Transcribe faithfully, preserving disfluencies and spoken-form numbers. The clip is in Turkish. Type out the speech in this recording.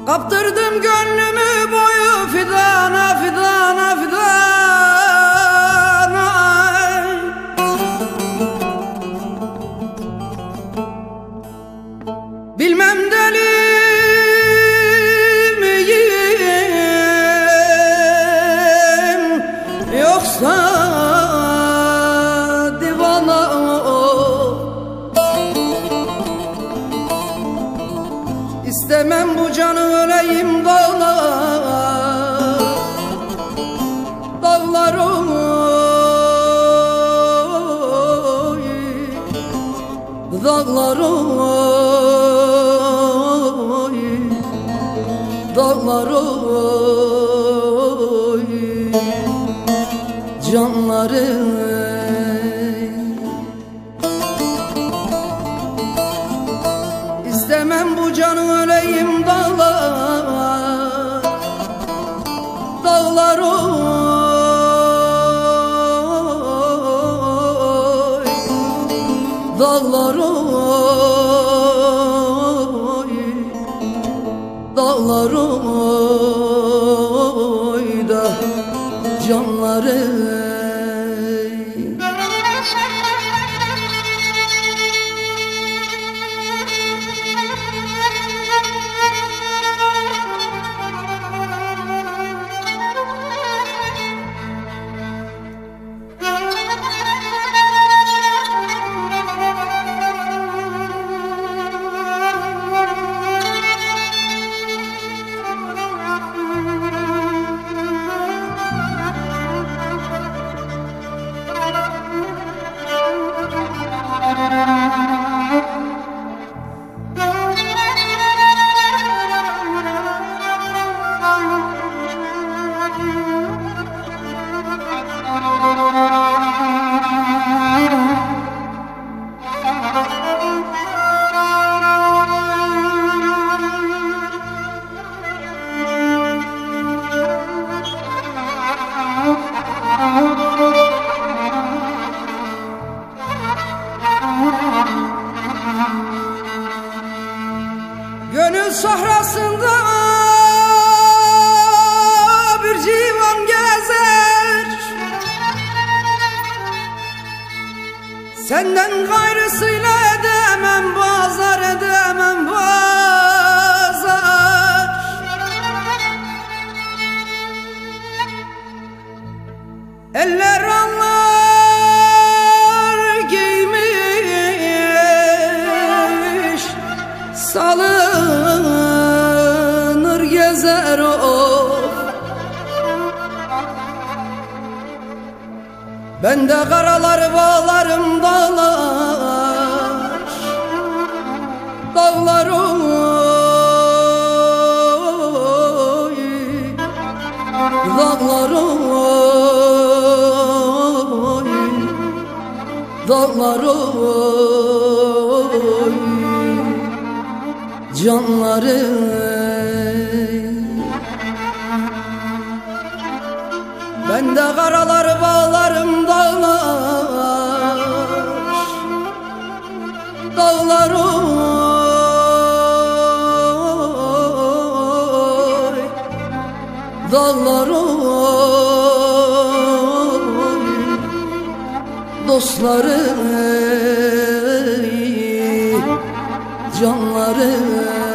Kaptırdım gönlümü boyu fidana fidana fidana. Bilmem deli miyim yoksa divana. İstemem bu canı öleyim dağlar, dağlar oy, dağlar oy, dağlar oy, canlarım. İstemem bu canı öleyim dağlar, dağlar oy, dağlar oy, dağlar oy da canlarım. Gönül sahrasında bir civan gezer, senden gayrısıyla edemem bazar, edemem bazar. Eller anlar giymiş, salınır gezer o. Ben de karaları bağlarım dağlar, dağlar oy, dağlar oy, dağlar oy, canlarım. Ben de karaları bağlarım dağlar, dağlar oy, dağlar oy, dostlarım, canlarım.